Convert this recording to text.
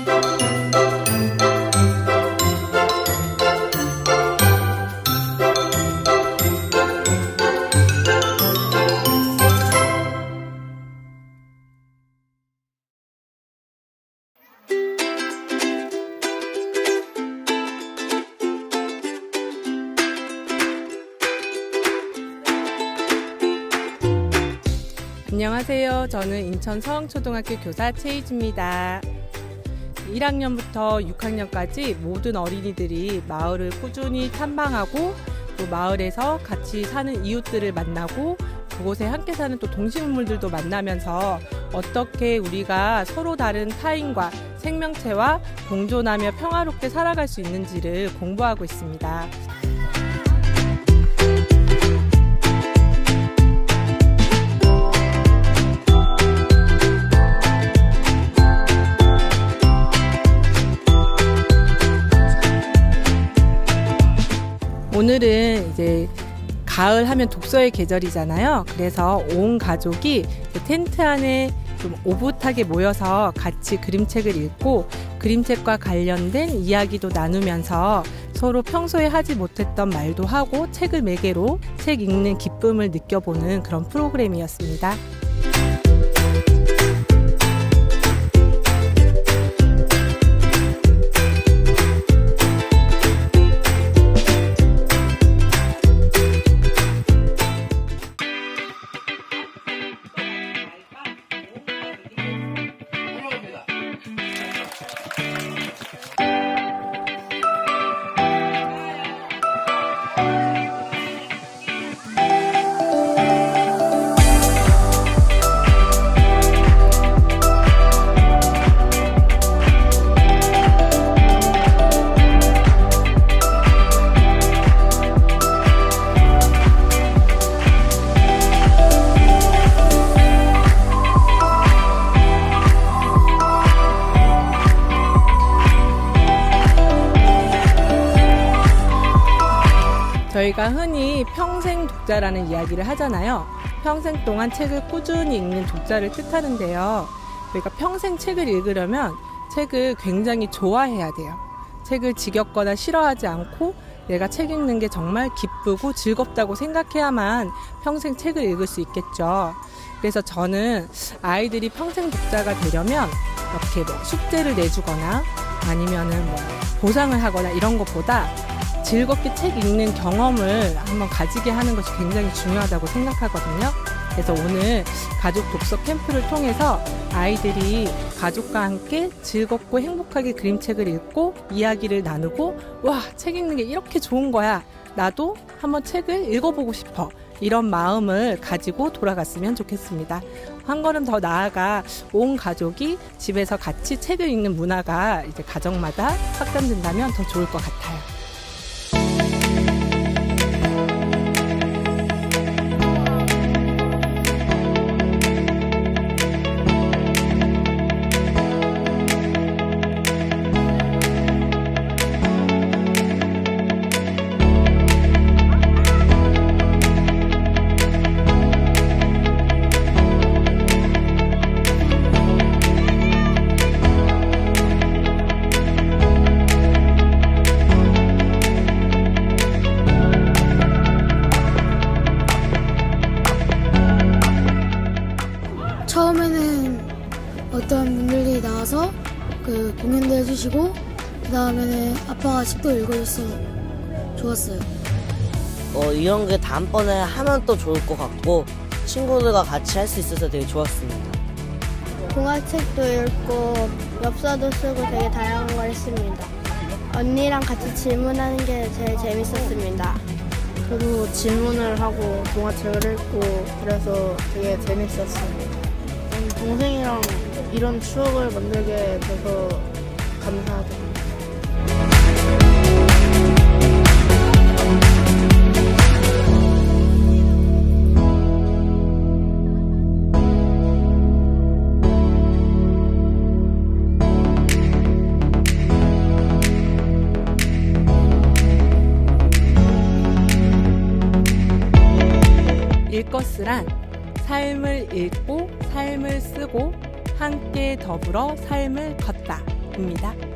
안녕하세요. 저는 인천 서흥초등학교 교사 최희지입니다. 1학년부터 6학년까지 모든 어린이들이 마을을 꾸준히 탐방하고 또 마을에서 같이 사는 이웃들을 만나고 그곳에 함께 사는 또 동식물들도 만나면서 어떻게 우리가 서로 다른 타인과 생명체와 공존하며 평화롭게 살아갈 수 있는지를 공부하고 있습니다. 오늘은 이제 가을 하면 독서의 계절이잖아요. 그래서 온 가족이 텐트 안에 좀 오붓하게 모여서 같이 그림책을 읽고 그림책과 관련된 이야기도 나누면서 서로 평소에 하지 못했던 말도 하고 책을 매개로 책 읽는 기쁨을 느껴보는 그런 프로그램이었습니다. 저희가 흔히 평생 독자라는 이야기를 하잖아요. 평생 동안 책을 꾸준히 읽는 독자를 뜻하는데요. 저희가 평생 책을 읽으려면 책을 굉장히 좋아해야 돼요. 책을 지겹거나 싫어하지 않고 내가 책 읽는 게 정말 기쁘고 즐겁다고 생각해야만 평생 책을 읽을 수 있겠죠. 그래서 저는 아이들이 평생 독자가 되려면 이렇게 뭐 숙제를 내주거나 아니면은 뭐 보상을 하거나 이런 것보다 즐겁게 책 읽는 경험을 한번 가지게 하는 것이 굉장히 중요하다고 생각하거든요. 그래서 오늘 가족 독서 캠프를 통해서 아이들이 가족과 함께 즐겁고 행복하게 그림책을 읽고 이야기를 나누고 와, 책 읽는 게 이렇게 좋은 거야. 나도 한번 책을 읽어보고 싶어. 이런 마음을 가지고 돌아갔으면 좋겠습니다. 한 걸음 더 나아가 온 가족이 집에서 같이 책을 읽는 문화가 이제 가정마다 확산된다면 더 좋을 것 같아요. 처음에는 어떤 분들이 나와서 그 공연도 해주시고 그 다음에는 아빠가 책도 읽어줘서 좋았어요. 이런 게 다음번에 하면 또 좋을 것 같고 친구들과 같이 할 수 있어서 되게 좋았습니다. 동화책도 읽고 엽서도 쓰고 되게 다양한 걸 했습니다. 언니랑 같이 질문하는 게 제일 재밌었습니다. 저도 질문을 하고 동화책을 읽고 그래서 되게 재밌었습니다. 동생이랑 이런 추억을 만들게 돼서 감사합니다. 읽것스란 삶을 읽고 삶을 쓰고 함께 더불어 삶을 걷다. 기쁩니다.